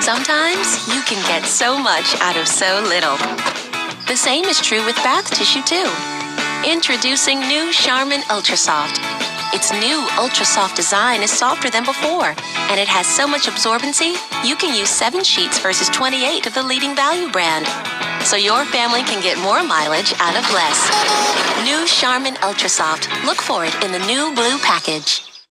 Sometimes you can get so much out of so little. The same is true with bath tissue too. Introducing new Charmin Ultra Soft. Its new Ultra Soft design is softer than before, and it has so much absorbency, you can use 7 sheets versus 28 of the leading value brand. So your family can get more mileage out of less. New Charmin Ultra Soft. Look for it in the new blue package.